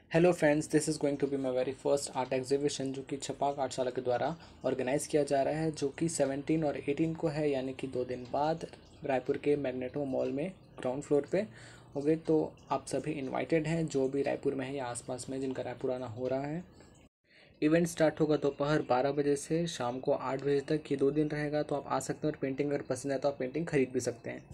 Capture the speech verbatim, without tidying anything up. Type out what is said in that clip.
Hello friends, this is going to be my very first art exhibition जो कि छपाक आर्टशाला के द्वारा ऑर्गेनाइज़ किया जा रहा है, जो कि सेवनटीन और एटीन को है, यानी कि दो दिन बाद रायपुर के मैग्नेटो मॉल में ग्राउंड फ्लोर पे। ओके, तो आप सभी इनवाइटेड हैं जो भी रायपुर में है या आसपास में जिनका रायपुर आना हो रहा है। इवेंट स्टार्ट होगा दोपहर बारह बजे से शाम को आठ बजे तक। ये दो दिन रहेगा, तो आप आ सकते हैं और पेंटिंग अगर पसंद है तो आप पेंटिंग खरीद भी सकते हैं।